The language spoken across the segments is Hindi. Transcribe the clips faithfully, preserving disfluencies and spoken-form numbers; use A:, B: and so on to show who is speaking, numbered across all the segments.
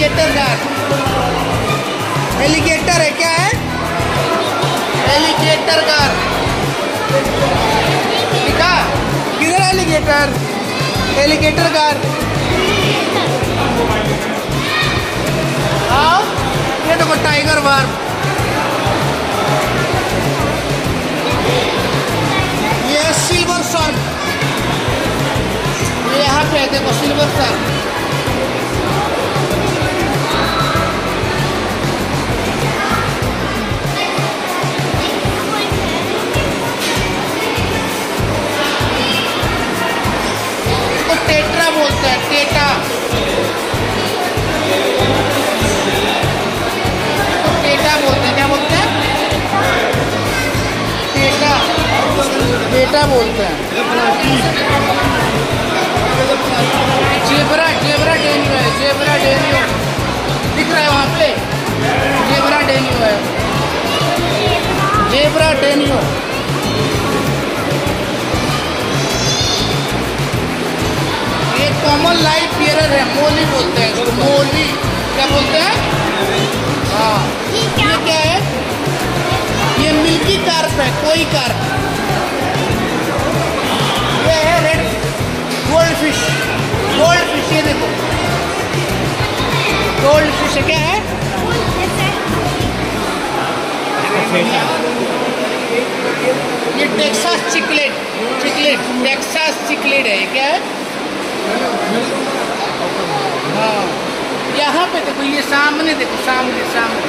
A: एलिगेटर कार, एलिगेटर है, क्या है? एलिगेटर कार दिखा, किधर एलिगेटर? Alligator car. हाँ, ये देखो टाइगर बार, ये सिल्वर शार्क, ये यहाँ पे देखो सिल्वर शार्क। टेट्रा बोलते हैं, टेटा, तो टेटा बोलते हैं, क्या बोलते हैं? टेटा, टेटा बोलते हैं। जेब्रा, जेब्रा डेनियो है, जेब्रा डेनियो दिख रहा है वहाँ पे, जेब्रा डेनियो है, zebra danio. Common light bearer है, मोली बोलते हैं इसको, मोली, क्या बोलते हैं? हाँ, ये क्या है? ये मिल्की कार्प है, कोई कार्प। ये है red gold fish, gold fish, ये देखो गोल्ड फिश है, क्या है? ये Texas cichlid, cichlid, Texas cichlid है, ये क्या है? हाँ, यहाँ पे देखो, ये सामने देखो, सामने सामने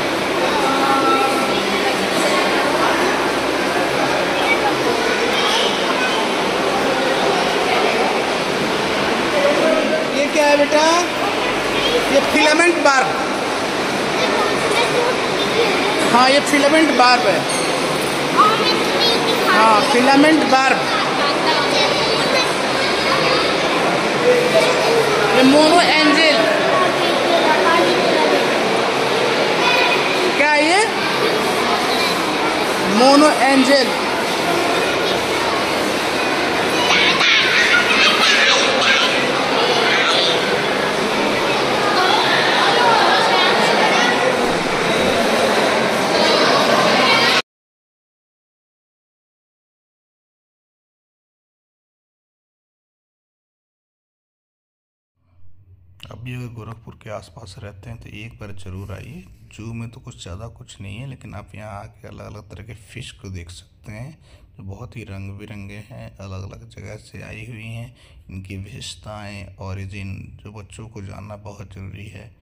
A: ये क्या है बेटा? ये फिलामेंट बार्ब। हाँ, ये फिलामेंट बार्ब है। हाँ, फिलामेंट बार्ब। ये मोनो एंजल, क्या है ये? Mono angel.
B: अभी अगर गोरखपुर के आसपास रहते हैं तो एक बार ज़रूर आइए। जू में तो कुछ ज़्यादा कुछ नहीं है, लेकिन आप यहाँ आके अलग अलग तरह के फ़िश को देख सकते हैं जो बहुत ही रंग बिरंगे हैं, अलग अलग जगह से आई हुई हैं। इनकी विशेषताएं, ओरिजिन जो बच्चों को जानना बहुत ज़रूरी है।